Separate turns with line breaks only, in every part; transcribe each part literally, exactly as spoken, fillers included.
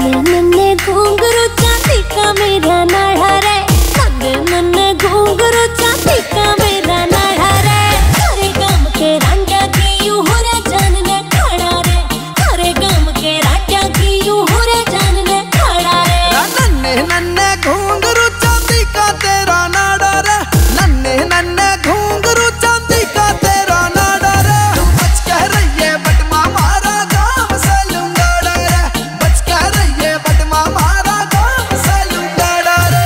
नन्हे नन्हे घुंघरू चांदी का मेरा नाड़ा रे, नन्हे नन्हे घुंघरू चांदी का मेरा नाड़ा रे। हरे गाम के रांझा की यूं हो रे जानने खड़ा रे, हरे गाम के रांझा की यूं हो रे जानने खड़ा रे।
नन्हे नन्हे घुंघरू चांदी का तेरा नाड़ा रे, नन्हे नन्हे घुंघरू चांदी का तेरा नाड़ा रे। तू बच के रहिए बटमा मारा गाँव से लुंगाड़ा रे, बच के रहिए बटमा मारा गाँव से लुंगाड़ा रे।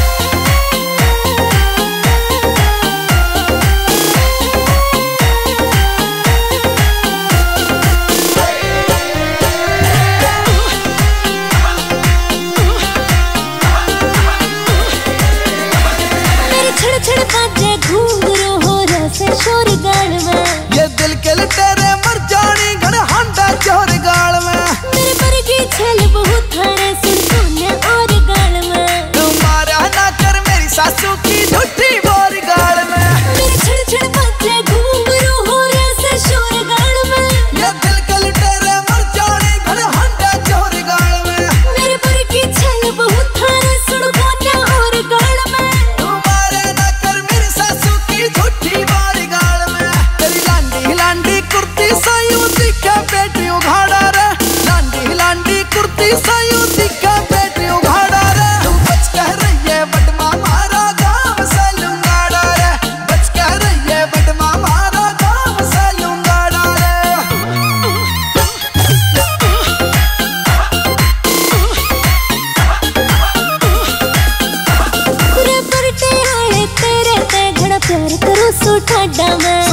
मेरे छड़ छड़ बाजे घुंघरू हो रसे शोर गाल में,
ये दिल के तेरे मर जानी घन हांडा चोर गाल में।
मेरे बरगी छल बहुत थारे सुन सोने और गाल में।
तू मारा ना कर मेरी सासू की झूठी बोर गाल में।
मेरे छड़ छड़ बाजे घुंघरू हो रसे शोर गाल में,
ये दिल के तेरे मर जानी घन हांडा चोर गाल में।
मेरे बरगी छल बहुत थारे सुन सोने और गाल में।
तू मारा ना कर मेरी सासू की झूठी बोर गाल में। तेरी लांडी लांडी कुर्ती सायूं दिखे पेटी उघाड़ा रे, लांडी लांडी कुर्ती सायूं दिखे पेटी उघाड़ा रे। तू बच के रहिए बटमा मारा गाँव से लुंगाड़ा रे, बच के रहिए बटमा मारा गाँव से लुंगाड़ा रे।
पूरे परटे आए तेरे ते घड़ा प्यार करो सो ठाडा मैं।